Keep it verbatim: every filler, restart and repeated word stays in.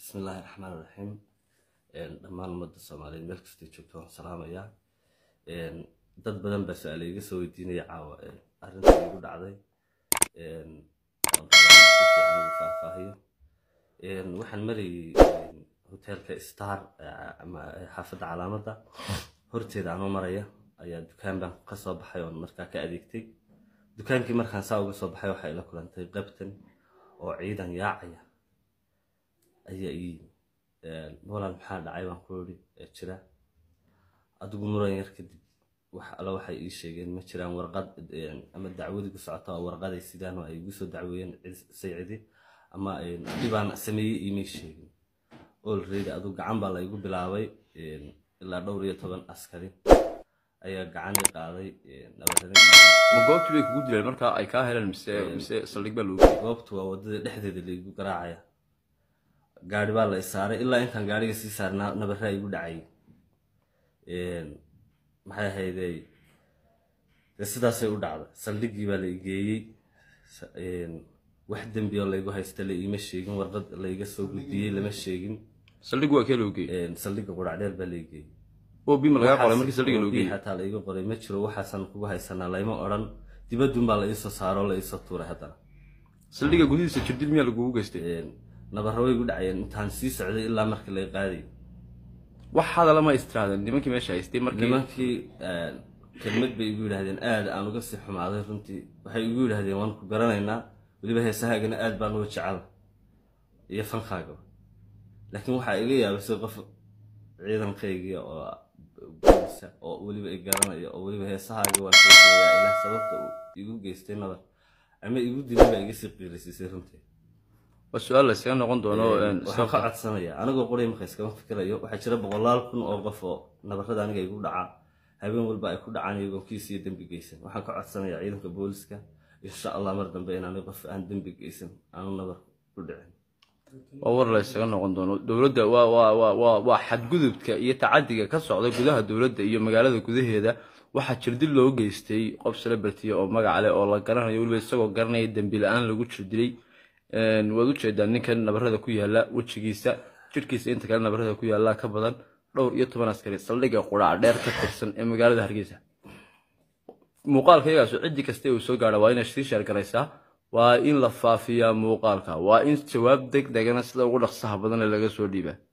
بسم الله الرحمن الرحيم. دمان مدة الصوماليين ملك استيجوبتهم سلام يا dad badan baa su'aal iga soo weydiinaya caawa arrinta igu dhacday een faahfaahiyo een waxaan marayay hotelka Star ama xaafadda calaamada horteeda aan maraya ayaa dukaan baan ka soo baxay oo markaa ka adeegtay dukaankii markaan saa uga soo baxay waxa ila kulantay qabtan oo ciidan yaacaya ayaa ii een walaal maxaa dhacay baan ku yiri jira adigu muran yar kadib wax alla waxay ii sheegeen ma jiraan warqad ama dacwadi ku socoto oo warqaday sidaan oo ay ugu soo dacweeyeen saycidi ama dibaan sameeyay ii sheegeen already adu gacan baa la igu bilaabay ilaa dhowr iyo toban askari ayaa gacan i qaaday nabadgelyo ma goobtii bay kugu dileen marka ay ka heleen mise mise saldhig baa loo goobtu waa wadada dhexdeeda la igu garaacaya gaari baa la saaray ilaa intaan gaariga sii saarnaa nabarra igu dhacay een maxay hayday sidaasay u dhacday saldhigii baa la igeeyay een wax dambi oo la igu haysta la iima sheegin warqad la iga soo gudbiyay lama sheegin saldhig waa kee loo geeyay een saldhiga quraacdeer baa la igeeyay oo bima laga qoray markii saldhiga loo geeyay xataa la iga qoray ma jiro waxaasan kugu haysanaa layma oran dibadun baa la ii soo saaro la ii soo tuuray hadana saldhiga gudihiisa jirdil miyaa lagu geystay een nabarro way igu dhacayeen intaan sii socday ilaa markii la qaaday wax hada lama istiraadin nimankii meesha haystay markii nimankii kelmad bay igu yiraahdeen aad aan uga sii xumaaday runtii waxay igu yiraahdeen waan ku garanaynaa waliba heesahaagana aad baan uga jecel iyo fankaaga laakiin waxa iga yaabay qof ciidankayga oo bulshada oo waliba ay garanaya oo waliba heesahaaga waan sheegay ilaa sababta igu geystay nabar ama igu dilay iga sii qiirisay runtii وسؤال la iska noqon doono een soo qacadsanaya aniga qoray ma iska fikirayo waxa jira boqolaal kun oo qof oo nabarada aniga igu dhaca habeen walba ay ku dhacaan iyagoo kiisiyo dambi geysan waxaan ka codsanayaa ciidanka booliska insha Allah mar dambe inaan qof aan dambi geysan aan nabar ku dhicin oo war la iska noqon doono dawladda waa waa waa waa xadgudubka iyo tacadiga ka socda gudaha dawladda iyo magaalada gudaheeda waxa jirdil loo geystay qof celebrity oo magac leh oo la garanayo waliba isagoo garanaya dambi la'aan lagu jirdilay een wadu jeedaan ninkan nabarada ku yaala wajigiisa jirkiisa inta kale nabarada ku yaala ka badan dhowr iyo toban askari saldhiga quraac dheer ka tirsan ee magaalada Hargeysa muuqaalkayga soo cidi kasta uu soo gaaro waa in ay shir garaysaa waa in la faafiyaa muuqaalka waa in jawaab degdegana sida ugu dhaqsaha badan laga soo dhiibaa